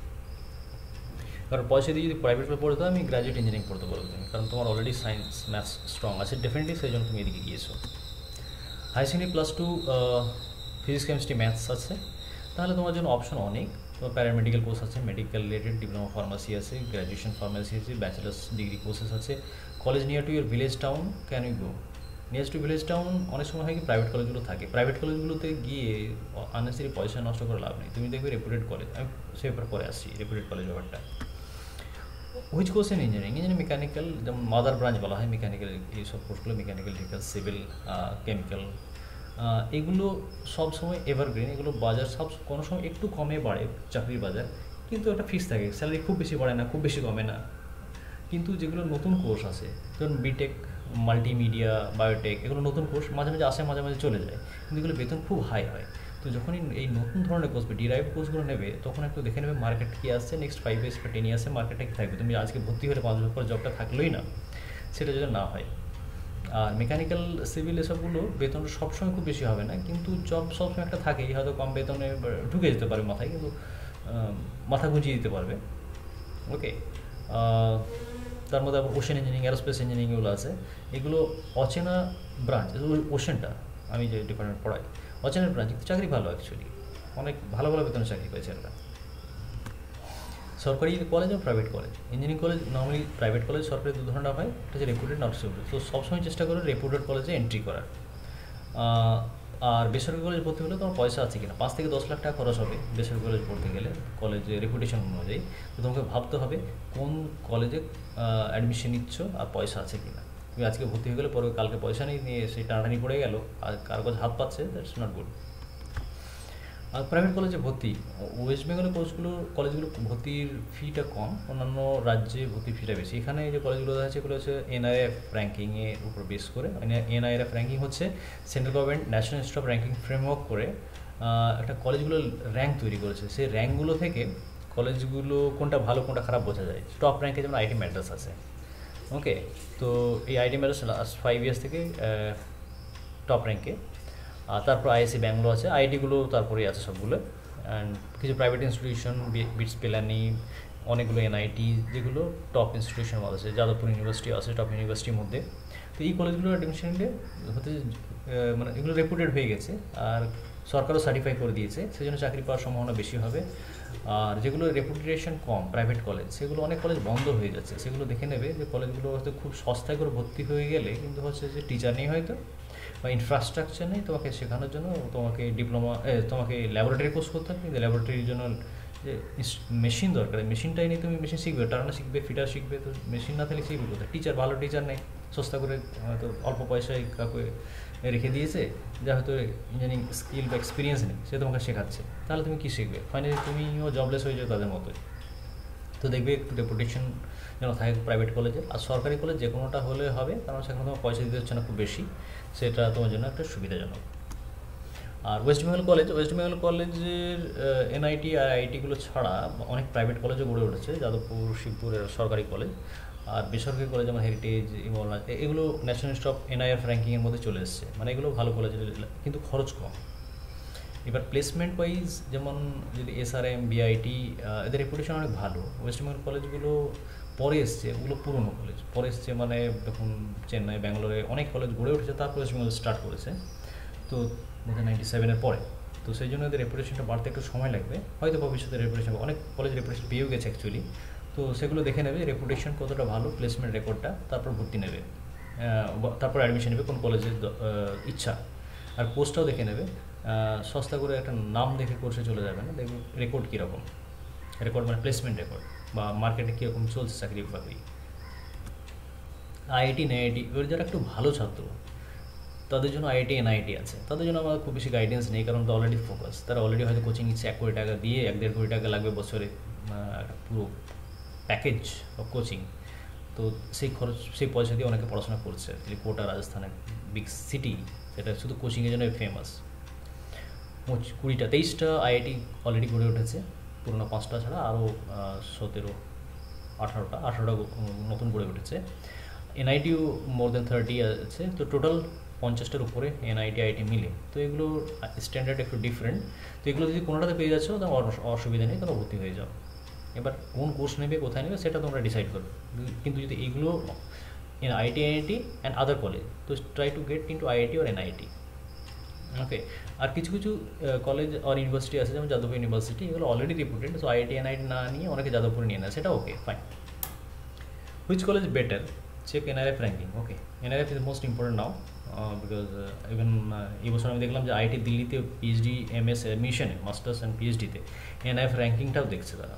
কারণ পয়সা দিয়ে যদি প্রাইভেটে পড়তে হয়, আমি গ্র্যাজুয়েট ইঞ্জিনিয়ারিং পড়তে বলবো তুমি, কারণ তোমার অলরেডি সায়েন্স ম্যাথস স্ট্রং আছে ডেফিনেটলি, সেই জন্য তুমি এদিকে গিয়েছো। High secondary plus two physics chemistry maths আছে, তাহলে তোমার জন্য অপশন অনেক। তোমার প্যারামেডিক্যাল কোর্স আছে, মেডিকেল রিলেটেড, ডিপ্লোমা ফার্মাসি আছে, গ্র্যাজুয়েশন ফার্মাসি আছে, ব্যাচেলার্স ডিগ্রি কোর্সেস আছে। College near to your village town, can you go? Near to village town অনেক সময় হয় কি প্রাইভেট কলেজগুলো থাকে, প্রাইভেট কলেজগুলোতে গিয়ে আননেসারি পয়সা নষ্ট করে লাভ নেই। তুমি দেখবে রেপুটেড কলেজ, আমি সে ব্যাপারে পরে আসছি রেপুটেড কলেজ ব্যাপারটা। Which course in engineering? Engineering mechanical, যেমন মাদার ব্রাঞ্চ বলা হয় মেকানিক্যাল, এইসব কোর্সগুলো মেকানিক্যাল, ইলেকট্রিক্যাল, সিভিল, কেমিক্যাল, এগুলো সবসময় এভারগ্রিন। এগুলো বাজার সব কোনো সময় একটু কমে বাড়ে চাকরির বাজার, কিন্তু একটা ফিক্স থাকে, স্যালারি খুব বেশি বাড়ে না, খুব বেশি কমে না। কিন্তু যেগুলো নতুন কোর্স আছে, ধরুন বিটেক, মাল্টিমিডিয়া, বায়োটেক, এগুলো নতুন কোর্স মাঝে মাঝে আসে, মাঝে মাঝে চলে যায়, কিন্তু এগুলো বেতন খুব হাই হয়। তো যখনই এই নতুন ধরনের কোর্স বা ডিরাইভ কোর্সগুলো নেবে, তখন একটু দেখে নেবে মার্কেট কী আসছে, নেক্সট 5 ইয়ার্স বা 10 ইয়ার্সে মার্কেটটা কী থাকবে। তুমি আজকে ভর্তি হলে 5 বছর পর জবটা থাকলোই না, সেটা যদি না হয়। আর মেকানিক্যাল, সিভিল এসবগুলো বেতন সবসময় খুব বেশি হবে না, কিন্তু জব সবসময় একটা থাকেই, হয়তো কম বেতনে ঢুকে যেতে পারবে মাথায়, কিন্তু মাথা গুঁজিয়ে দিতে পারবে। ওকে, তার মধ্যে আবার ওশেন ইঞ্জিনিয়ারিং, অ্যারোস্পেস ইঞ্জিনিয়ারিংগুলো আছে। এগুলো অচেনা ব্রাঞ্চ, ওশেনটা আমি যে ডিপার্টমেন্ট পড়াই, অচেনার ব্রাঞ্চ, কিন্তু চাকরি ভালো, অ্যাকচুয়ালি অনেক ভালো ভালো বেতনে চাকরি পেয়েছে এরা। সরকারি কলেজ আর private college, engineering college normally, private college সরকারি দু ধরনের হয়, একটা হচ্ছে রেপুটেড, নট রেপুটেড। তো সবসময় চেষ্টা করো রেপুটেড কলেজে এন্ট্রি করার। আর বেসরকারি কলেজ ভর্তি হলে তোমার পয়সা আছে কিনা, 5 থেকে 10 লাখ টাকা খরচ হবে বেসরকারি কলেজ পড়তে গেলে, কলেজে রেপুটেশন অনুযায়ী। তো তোমাকে ভাবতে হবে কোন কলেজে অ্যাডমিশন নিচ্ছ আর পয়সা আছে কিনা। তুমি আজকে ভর্তি হয়ে গেলে পরে কালকে পয়সা নিয়ে সেই টানাটানি পড়ে গেল আর কারো কাছে হাত পাচ্ছে, দ্যাটস নট গুড। আর প্রাইভেট কলেজে ভর্তি, ওয়েস্ট বেঙ্গলের কলেজগুলো ভর্তির ফিটা কম, অন্যান্য রাজ্যে ভর্তির ফিটা বেশি। এখানে যে কলেজগুলো আছে এগুলো হচ্ছে এনআইএফ র্যাঙ্কিংয়ের উপর বেস করে। এনআইএফ র্যাঙ্কিং হচ্ছে central government national institute of ranking framework করে একটা কলেজগুলোর র্যাঙ্ক তৈরি করেছে। সেই র্যাঙ্কগুলো থেকে কলেজগুলো কোনটা ভালো কোনটা খারাপ বোঝা যায়। টপ র্যাঙ্কে যেমন আইটি ম্যাড্রাস আছে, ওকে, তো এই আইটি ম্যাড্রাস লাস্ট 5 ইয়ার্স থেকে টপ র্যাঙ্কে। আর তারপর আইএসসি ব্যাঙ্গালোর আছে, আইআইটিগুলো তারপরেই আছে সবগুলো। অ্যান্ড কিছু প্রাইভেট ইনস্টিটিউশন, বিটস পিলানি, অনেকগুলো এনআইটি, যেগুলো টপ ইনস্টিটিউশনের মধ্যে আছে। যাদবপুর ইউনিভার্সিটি আছে টপ ইউনিভার্সিটির মধ্যে। তো এই কলেজগুলোর অ্যাডমিশন নিলে হতে মানে এগুলো রেপুটেড হয়ে গেছে, আর সরকারও সার্টিফাই করে দিয়েছে, সেজন্য চাকরি পাওয়ার সম্ভাবনা বেশি হবে। আর যেগুলো রেপুটেশন কম প্রাইভেট কলেজ, সেগুলো অনেক কলেজ বন্ধ হয়ে যাচ্ছে, সেগুলো দেখে নেবে যে কলেজগুলো হয়তো খুব সস্তায় করে ভর্তি হয়ে গেলে, কিন্তু হচ্ছে যে টিচার নেই হয়তো, বা ইনফ্রাস্ট্রাকচার নেই তোমাকে শেখানোর জন্য, তোমাকে ডিপ্লোমা, তোমাকে ল্যাবরেটরি কোর্স করতে হবে, কিন্তু ল্যাবরেটরির জন্য যে মেশিন দরকার, মেশিনটাই নেই। তুমি মেশিন শিখবে, টার্নার শিখবে, ফিটার শিখবে, তো মেশিন না থাকলে শিখবে কোথায়? টিচার, ভালো টিচার নেই, সস্তা করে হয়তো অল্প পয়সায় কাউকে রেখে দিয়েছে, যা হয়তো ইঞ্জিনিয়ারিং স্কিল বা এক্সপিরিয়েন্স নেই, সে তোমাকে শেখাচ্ছে, তাহলে তুমি কী শিখবে? ফাইনালি তুমিও জবলেস হয়ে যাও তাদের মতোই। তো দেখবে একটু রেপুটেশন যেন থাকে প্রাইভেট কলেজে। আর সরকারি কলেজ যে কোনোটা হলে হবে, কারণ সেখানে তোমার পয়সা দিতে হচ্ছে না খুব বেশি, সেটা তোমার জন্য একটা সুবিধাজনক। আর ওয়েস্ট বেঙ্গল কলেজের এনআইটি আর আইআইটিগুলো ছাড়া অনেক প্রাইভেট কলেজও গড়ে উঠেছে, যাদবপুর, শিবপুরের সরকারি কলেজ। আর বেসরকারি কলেজ যেমন হেরিটেজ, ইমোলা, এগুলো ন্যাশনাল ইনস্টিটিউট অফ এনআইএফ র্যাঙ্কিংয়ের মধ্যে চলে এসছে, মানে এগুলো ভালো কলেজ, কিন্তু খরচ কম। এবার প্লেসমেন্ট ওয়াইজ যেমন যদি এসআরএম, বিআইটি, এদের রেপুটেশন অনেক ভালো। ওয়েস্ট বেঙ্গল কলেজগুলো পরে এসছে, ওগুলো পুরনো কলেজ, পরে এসছে, মানে দেখুন চেন্নাই, ব্যাঙ্গালোরে অনেক কলেজ গড়ে উঠেছে, তারপর ওয়েস্ট বেঙ্গল স্টার্ট করেছে, তো 1997-এর পরে। তো সেই জন্য এদের রেপুটেশনটা বাড়তে একটু সময় লাগবে, হয়তো ভবিষ্যতে রেপুটেশন, অনেক কলেজ রেপুটেশন পেয়েও গেছে অ্যাকচুয়ালি। তো সেগুলো দেখে নেবে রেপুটেশন কতটা ভালো, প্লেসমেন্ট রেকর্ডটা, তারপর ভর্তি নেবে, তারপর অ্যাডমিশন নেবে কোন কলেজের ইচ্ছা। আর কোর্সটাও দেখে নেবে, সস্তা করে একটা নাম দেখে কোর্সে চলে যাবে না, দেখবে রেকর্ড কীরকম, রেকর্ড মানে প্লেসমেন্ট রেকর্ড, বা মার্কেটে কীরকম চলছে চাকরি বাকরি। আইআইটি, এনআইটি, এবার যারা একটু ভালো ছাত্র তাদের জন্য আইআইটি, এনআইটি আছে, তাদের জন্য আমার খুব বেশি গাইডেন্স নেই, কারণ তো অলরেডি ফোকাস, তারা অলরেডি হয়তো কোচিং নিচ্ছে 1 কোটি টাকা দিয়ে, 1-1.5 কোটি টাকা লাগবে বছরে, একটা পুরো প্যাকেজ অফ কোচিং। তো সেই খরচ, সেই পয়সা দিয়ে অনেকে পড়াশোনা করছে। কোটা, রাজস্থানের বিগ সিটি, সেটা শুধু কোচিংয়ের জন্য ফেমাস। 23টা আইআইটি অলরেডি গড়ে উঠেছে, পুরোনো 5টা ছাড়া আরও 18টা নতুন গড়ে উঠেছে। এনআইটিও মোর দেন 30 আছে, তো টোটাল 50টার উপরে এনআইটি, আইআইটি মিলে। তো এগুলো স্ট্যান্ডার্ড একটু ডিফারেন্ট। তো এগুলো যদি কোনোটাতে পেয়ে যাচ্ছ, তো অসুবিধা নেই, তোমরা ভর্তি হয়ে যাও। এবার কোন কোর্স নেবে, কোথায় নেবে, সেটা তোমরা ডিসাইড করবে। কিন্তু যদি এইগুলো in IIT, NIT and other college, তো try to get into IIT or NIT, okay, আর কিছু কিছু কলেজ আর ইউনিভার্সিটি আছে যেমন যাদবপুর ইউনিভার্সিটি, এগুলো already reputed, so IIT NIT না নিয়ে অনেকে যাদবপুর নিয়ে নেয়, সেটা okay fine. Which college better, check NRF ranking. Okay, NRF is most important now because even এই বছর আমি দেখলাম যে আইআইটি দিল্লিতে পিএইচডি এমএস মিশনে মাস্টার্স অ্যান্ড পিএইচডিতে এনআরএফ র্যাঙ্কিংটাও দেখছে তারা।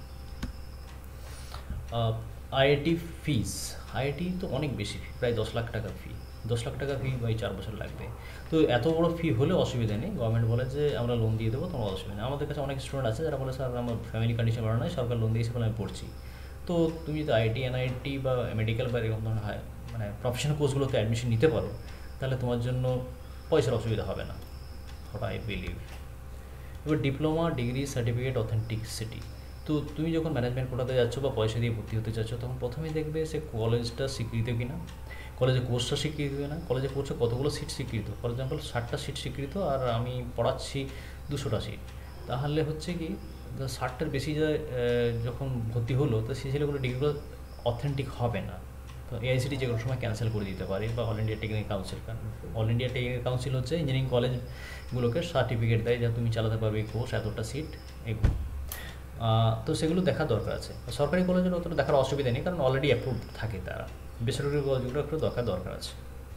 আইআইটি ফিস, আইআইটি তো অনেক বেশি ফি, প্রায় 10 লাখ টাকা ফি, 10 লাখ টাকা ফি বাই 4 বছর লাগবে। তো এত বড় ফি হলে অসুবিধা নেই, গভর্নমেন্ট বলে যে আমরা লোন দিয়ে দেবো, তোমার অসুবিধা নেই। আমাদের কাছে অনেক স্টুডেন্ট আছে যারা বলে স্যার আমার ফ্যামিলি কন্ডিশন ভালো নয়, সরকার লোন দিয়েছে বলে আমি পড়ছি। তো তুমি যদি আইআইটি এনআইটি বা মেডিকেল বা এরকম ধরনের মানে প্রফেশনাল কোর্সগুলোতে অ্যাডমিশন নিতে পারো, তাহলে তোমার জন্য পয়সার অসুবিধা হবে না, হোয়াট আই বিলিভ। এবার ডিপ্লোমা, ডিগ্রি, সার্টিফিকেট, অথেন্টিসিটি। তো তুমি যখন ম্যানেজমেন্ট কোটাতে যাচ্ছ বা পয়সা দিয়ে ভর্তি হতে চাচ্ছ, তখন প্রথমেই দেখবে সে কলেজটা স্বীকৃত কিনা, কলেজে কোর্সটা স্বীকৃত কিনা, কলেজে কোর্সে কতগুলো সিট স্বীকৃত। ফর এক্সাম্পল 60টা সিট স্বীকৃত আর আমি পড়াচ্ছি 200টা সিট, তাহলে হচ্ছে কি 60টার বেশি যখন ভর্তি হলো, তো সেই ছেলেগুলো ডিগ্রিগুলো অথেন্টিক হবে না। তো এআইসিটি যে কোনো সময় ক্যান্সেল করে দিতে পারে, বা all India technical council. All India technical council হচ্ছে ইঞ্জিনিয়ারিং কলেজগুলোকে সার্টিফিকেট দেয় যা তুমি চালাতে পারবে এই কোর্স, এতটা সিট, এগুলো। তো সেগুলো দেখার দরকার আছে। সরকারি কলেজের অতটা দেখার অসুবিধা নেই, কারণ অলরেডি অ্যাপ্রুভ থাকে তারা। বেসরকারি কলেজগুলো একটু দরকার আছে।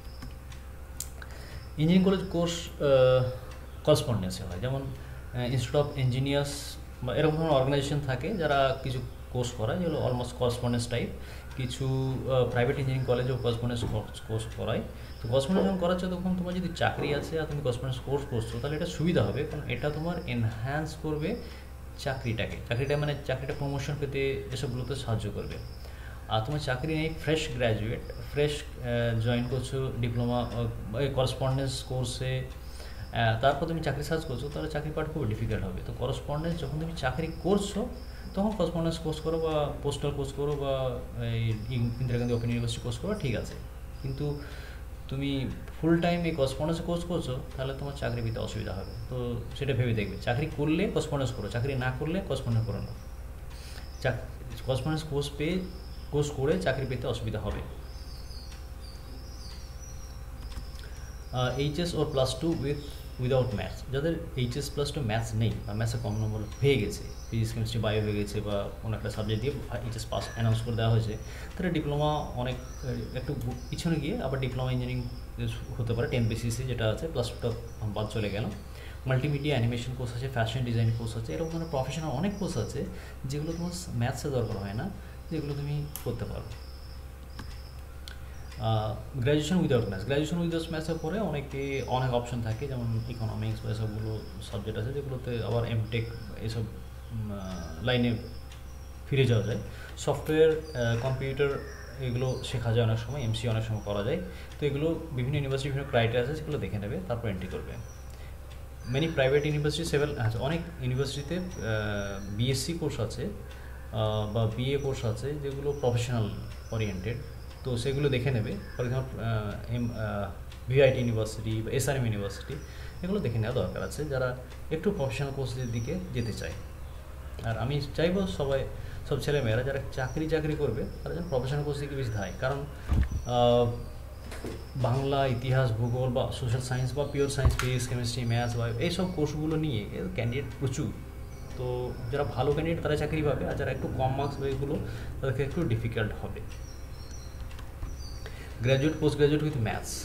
ইঞ্জিনিয়ারিং কলেজ কোর্স করসপন্ডেন্সে হয়, যেমন ইনস্টিটিউট অফ ইঞ্জিনিয়ার্স বা এরকম ধরনের অর্গানাইজেশন থাকে যারা কিছু কোর্স করায় যেগুলো অলমোস্ট করসপন্ডেন্স টাইপ। কিছু প্রাইভেট ইঞ্জিনিয়ারিং কলেজেও করসপন্ডেন্স কোর্স করায়। তো করসপন্ডেন্স যখন করাচ্ছে তখন তোমার যদি চাকরি আছে আর তুমি করসপন্ডেন্স কোর্স করছো, তাহলে এটা সুবিধা হবে, কারণ এটা তোমার এনহ্যান্স করবে চাকরিটা মানে চাকরিটা প্রমোশন পেতে এসবগুলোতে সাহায্য করবে। আর তোমার চাকরি নেই, ফ্রেশ গ্র্যাজুয়েট, ফ্রেশ জয়েন করছো ডিপ্লোমা করসপন্ডেন্স কোর্সে, তারপর তুমি চাকরি সার্চ করছো, তাহলে চাকরি পাওয়াটা খুব ডিফিকাল্ট হবে। তো করসপন্ডেন্স যখন তুমি চাকরি করছো তখন করসপন্ডেন্স কোর্স করো বা পোস্টাল কোর্স করো বা এই Indira Gandhi open university course করো, ঠিক আছে। কিন্তু তুমি ফুল টাইম এই করসপন্ডেন্স কোর্স করছো, তাহলে তোমার চাকরি পেতে অসুবিধা হবে। তো সেটা ভেবে দেখবে, চাকরি করলে করসপন্ডেন্স করো, চাকরি না করলে করসপন্ডেন্স করো না। করসপন্ডেন্স কোর্স করে চাকরি পেতে অসুবিধা হবে। এইচএস ওর +2 উইদাউট ম্যাথস, যাদের HS+2 ম্যাথস নেই বা ম্যাথসে কম নম্বর হয়ে গেছে, ফিজিক্স কেমিস্ট্রি বায়ো হয়ে গেছে বা কোনো একটা সাবজেক্ট দিয়ে HS পাস অ্যানাউন্স করে দেওয়া হয়েছে, তাহলে ডিপ্লোমা অনেক একটু পিছনে গিয়ে আবার ডিপ্লোমা ইঞ্জিনিয়ারিং হতে পারে 10 বেসিসে, যেটা আছে +2টা বাদ চলে গেল। মাল্টিমিডিয়া অ্যানিমেশন কোর্স আছে, ফ্যাশন ডিজাইন কোর্স আছে, এরকম ধরনের প্রফেশনাল অনেক কোর্স আছে যেগুলো তোমার ম্যাথসে দরকার হয় না, যেগুলো তুমি করতে পারো। গ্র্যাজুয়েশন উইদাউট ম্যাথসের পরে অনেক অপশন থাকে, যেমন ইকোনমিক্স বা এসবগুলো সাবজেক্ট আছে যেগুলোতে আবার এমটেক এসব লাইনে ফিরে যাওয়া যায়। সফটওয়্যার, কম্পিউটার এগুলো শেখা যায় অনেক সময়, এমসি অনেক সময় করা যায়। তো এগুলো বিভিন্ন ইউনিভার্সিটি বিভিন্ন ক্রাইটেরিয়া আছে, সেগুলো দেখে নেবে, তারপর এন্ট্রি করবে। মেনি প্রাইভেট ইউনিভার্সিটি অনেক ইউনিভার্সিটিতে বিএসসি কোর্স আছে বা বিএ কোর্স আছে যেগুলো প্রফেশনাল ওরিয়েন্টেড, তো সেগুলো দেখে নেবে। ফর এক্সাম্পল ভিআইটি ইউনিভার্সিটি বা SRM ইউনিভার্সিটি, এগুলো দেখে নেওয়া দরকার আছে যারা একটু প্রফেশনাল কোর্সের দিকে যেতে চায়। আর আমি চাইবো সব ছেলেমেয়েরা যারা চাকরি করবে তারা যেন প্রফেশনাল কোর্স দিকে বেশি ধায়, কারণ বাংলা, ইতিহাস, ভূগোল বা সোশ্যাল সায়েন্স বা pure science, physics, chemistry, maths বা এইসব কোর্সগুলো নিয়ে ক্যান্ডিডেট প্রচুর। তো যারা ভালো ক্যান্ডিডেট তারা চাকরি পাবে, আর যারা একটু কম মার্কস বা এগুলো তাদেরকে একটু ডিফিকাল্ট হবে। Graduate, post graduate with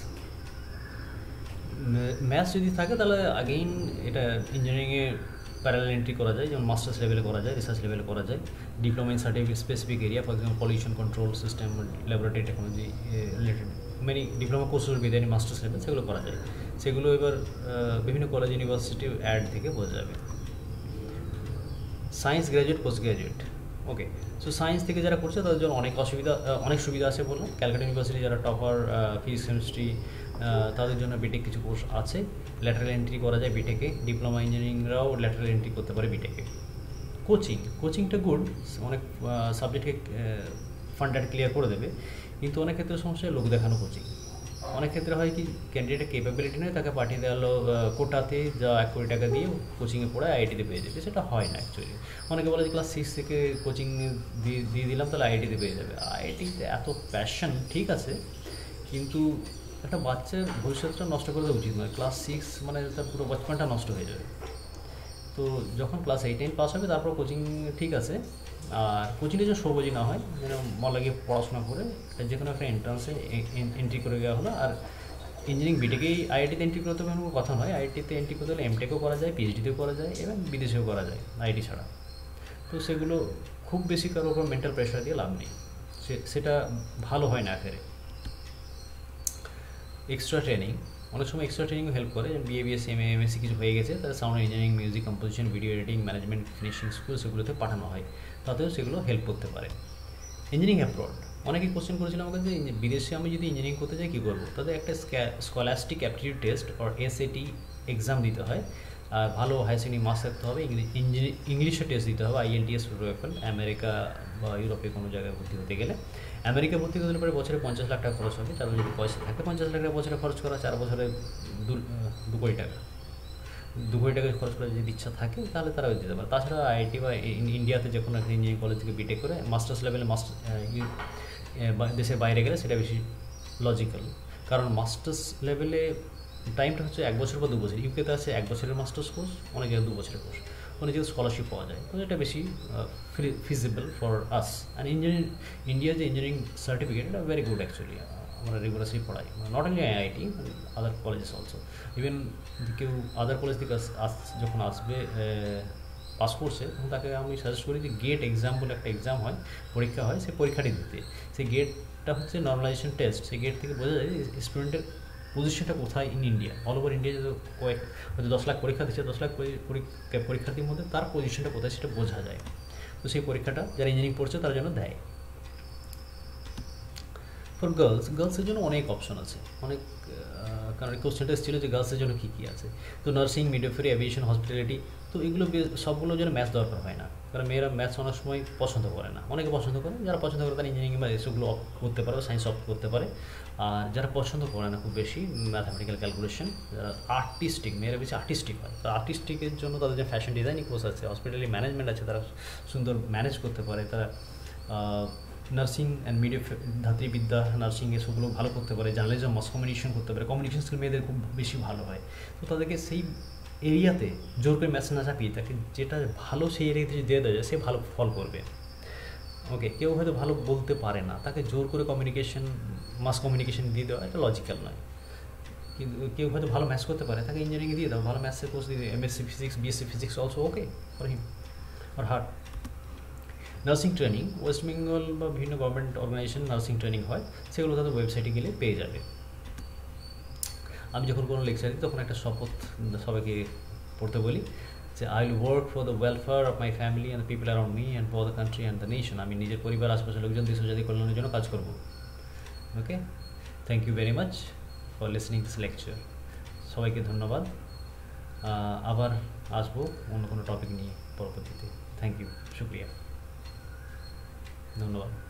maths যদি থাকে তাহলে আগেইন এটা ইঞ্জিনিয়ারিংয়ে প্যারালাল এন্ট্রি করা যায়, যেমন মাস্টার্স লেভেলে করা যায়, রিসার্চ লেভেলে করা যায়। Diploma in certificate specific area, for example pollution control system, laboratory technology related many diploma courses বিদায় মাস্টার্স লেভেল, সেগুলো করা যায়। সেগুলো এবার বিভিন্ন কলেজ ইউনিভার্সিটি অ্যাড থেকে বোঝা যাবে। Science graduate, post graduate, okay. So science থেকে যারা করছে তাদের জন্য অনেক সুবিধা আছে বললাম। ক্যালকাটা ইউনিভার্সিটি যারা টপার ফিজিক্স কেমিস্ট্রি, তাদের জন্য বিটেক কিছু কোর্স আছে, ল্যাটারাল এন্ট্রি করা যায় বিটেকে। ডিপ্লোমা ইঞ্জিনিয়ারিংরাও ল্যাটারাল এন্ট্রি করতে পারে বিটেকে। কোচিংটা গুড, অনেক সাবজেক্টকে ফান্ডেড ক্লিয়ার করে দেবে, কিন্তু অনেক ক্ষেত্রে সমস্যা লোক দেখানো কোচিং। অনেক ক্ষেত্রে হয় কি, ক্যান্ডিডেটের ক্যাপাবিলিটি নেই, তাকে পাঠিয়ে দেওয়া হলো কোটাতে, যা 1 কোটি টাকা দিয়ে কোচিংয়ে পড়ে আইআইটিতে পেয়ে যাবে, সেটা হয় না অ্যাকচুয়ালি। অনেকে বলে যে ক্লাস 6 থেকে কোচিং দিয়ে দিলাম তাহলে আইআইটিতে পেয়ে যাবে। আইআইটিতে এত প্যাশন ঠিক আছে, কিন্তু একটা বাচ্চার ভবিষ্যৎটা নষ্ট করে দেওয়া উচিত নয়। ক্লাস 6 মানে তার পুরো বচপনটা নষ্ট হয়ে যাবে। তো যখন ক্লাস 8-9 পাস হবে তারপর কোচিং ঠিক আছে। আর কোচিংটা যেন সর্বজি না হয়, যেন মন লাগিয়ে পড়াশোনা করে যে কোনো একটা এন্ট্রান্সে এন্ট্রি করে দেওয়া হলো। আর ইঞ্জিনিয়ারিং বিটেকেই আইআইটিতে এন্ট্রি করতে হবে কোনো কথা নয়। আইআইটিতে এন্ট্রি করতে হলে এমটেকও করা যায়, পিএইচডিতেও করা যায় এবং বিদেশেও করা যায় আইআইটি ছাড়া। তো সেগুলো খুব বেশি কারোর উপর মেন্টাল প্রেশার দিয়ে লাভ নেই, সেটা ভালো হয় না আখেরে। এক্সট্রা ট্রেনিং, অনেক সময় এক্সট্রা ট্রেনিংও হেল্প করে। বিএ বিএসসি এমএ এমএসসি কিছু হয়ে গেছে, তাদের sound engineering, music composition, video editing, management, finishing school সেগুলোতে পাঠানো হয়, তাতেও সেগুলো হেল্প করতে পারে। ইঞ্জিনিয়ারিং অ্যাব্রড, অনেকে কোশ্চেন করেছিল আমাকে যে বিদেশে আমি যদি ইঞ্জিনিয়ারিং করতে চাই কী করবো। তাদের একটা scholastic aptitude test or SAT exam দিতে হয়, আর ভালো হাই সেকেন্ডারি মার্কস থাকতে হবে। ইংলিশে টেস্ট দিতে হবে, আইএলটিএস রয়েফেল। আমেরিকা বা ইউরোপে কোনো জায়গায় ভর্তি হতে গেলে, আমেরিকা ভর্তি হতে পারে বছরে 50 লাখ টাকা খরচ হবে। তাদের যদি পয়সা থাকে 50 লাখ টাকা বছরে খরচ করা, 4 বছরে 2 কোটি টাকা, 2 কোটি টাকা খরচ করার যদি ইচ্ছা থাকে তাহলে তারা দিতে পারে। তাছাড়া আইআইটি বা ইন্ডিয়াতে যে কোনো একটা ইঞ্জিনিয়ারিং কলেজ থেকে বিটেক করে মাস্টার্স লেভেলে দেশের বাইরে গেলে সেটা বেশি লজিক্যাল। কারণ মাস্টার্স লেভেলে টাইমটা হচ্ছে 1 বছর বা 2 বছর। ইউকেতে আছে 1 বছরের মাস্টার্স কোর্স, অনেক জায়গায় 2 বছরের কোর্স, অনেক জায়গায় স্কলারশিপ পাওয়া যায়। তো এটা বেশি ফিজিবল ফর আস। অ্যান্ড ইন্ডিয়ার যে ইঞ্জিনিয়ারিং সার্টিফিকেট, এটা ভেরি গুড অ্যাকচুয়ালি। আমরা রেগুলারলি পড়াই, not only IIT, other colleges also. Even কেউ আদার কলেজ থেকে যখন আসবে পাস করছে, তখন তাকে আমি সাজেস্ট করি যে গেট এক্সাম বলে একটা এক্সাম হয়, পরীক্ষা হয়, সেই পরীক্ষাটি দিতে। সেই গেটটা হচ্ছে নর্মালাইজেশন টেস্ট। সেই গেট থেকে বোঝা যায় যে স্টুডেন্টের পজিশনটা কোথায় in India. All over India যদি হয়তো 10 লাখ পরীক্ষা দিচ্ছে, 10 লাখ পরীক্ষার্থীর মধ্যে তার পজিশনটা কোথায় সেটা বোঝা যায়। তো সেই পরীক্ষাটা যারা ইঞ্জিনিয়ারিং পড়ছে তার জন্য দেয়। ফর গার্লসের জন্য অনেক অপশন আছে, অনেক। কারণ কোশ্চেনটা ছিল যে গার্লসের জন্য কী কী আছে। তো নার্সিং, মিডওয়াইফারি, এভিয়েশন, হসপিটালিটি, তো এগুলো সবগুলোর জন্য ম্যাথস দরকার হয় না। কারণ মেয়েরা ম্যাথস অনেক সময় পছন্দ করে না, অনেকে পছন্দ করে। যারা পছন্দ করে তারা ইঞ্জিনিয়ারিং বা এসবগুলো করতে পারে, সায়েন্স অপ করতে পারে। আর যারা পছন্দ করে না খুব বেশি ম্যাথামেটিক্যাল ক্যালকুলেশন, যারা আর্টিস্টিক, মেয়েরা বেশি আর্টিস্টিক হয়, তো আর্টিস্টিকের জন্য তাদের যে ফ্যাশন ডিজাইনিং কোর্স আছে, হসপিটালি ম্যানেজমেন্ট আছে, তারা সুন্দর ম্যানেজ করতে পারে। তারা নার্সিং অ্যান্ড ধাত্রীবিদ্যা, নার্সিং এসবগুলো ভালো করতে পারে। জার্নালিজম, মাস কমিউনিকেশন করতে পারে। কমিউনিকেশন স্কিল মেয়েদের খুব বেশি ভালো হয়। তো তাদেরকে সেই এরিয়াতে জোর করে ম্যাথস না চাপিয়ে তাকে যেটা ভালো সেই এরিয়াতে যদি দিয়ে দেওয়া যায়, সে ভালো ফল করবে। ওকে, কেউ হয়তো ভালো বলতে পারে না, তাকে জোর করে কমিউনিকেশন, মাস কমিউনিকেশন দিয়ে দেওয়া এটা লজিক্যাল নয়। কিন্তু কেউ হয়তো ভালো ম্যাথস করতে পারে, তাকে ইঞ্জিনিয়ারিং দিয়ে দাও, ভালো ম্যাথসের কোর্স দিয়ে, MSc physics, BSc physics also okay for him or her. Nursing training, West Bengal বা বিভিন্ন গভর্নমেন্ট অর্গানাইজেশন নার্সিং ট্রেনিং হয়, সেগুলো তাদের ওয়েবসাইটে গেলে পেয়ে যাবে। আমি যখন কোনো লেকচার দিই তখন একটা শপথ সবাইকে পড়তে বলি যে I will work for the welfare of my family and the people around me and for the country and the nation. আমি নিজের পরিবার, আশপাশের লোকজন, দেশ ও জাতি কল্যাণের জন্য কাজ করব। Okay, thank you very much for listening this lecture. সবাইকে ধন্যবাদ। আবার আসবো অন্য কোনো টপিক নিয়ে পরবর্তীতে। থ্যাংক ইউ, শুক্রিয়া, ধন্যবাদ।